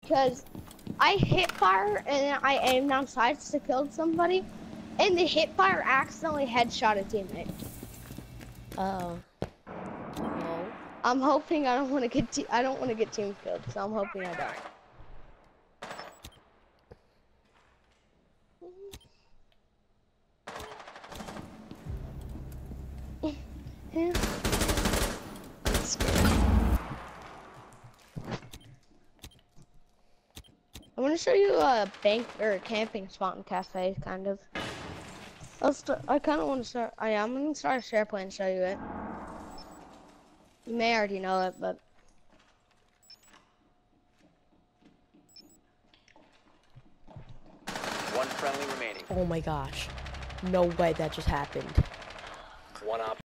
because I hit fire and I aimed down sights to kill somebody, and the hip fire accidentally headshot a teammate. Oh. No. I'm hoping I don't want to get team killed, so I'm hoping I don't. Yeah. I'm scared. I want to show you a bank or a camping spot in cafe, kind of. I kind of want to start. I'm gonna start a share play and show you it. You may already know it, but One friendly remaining. Oh my gosh. No way that just happened. One op.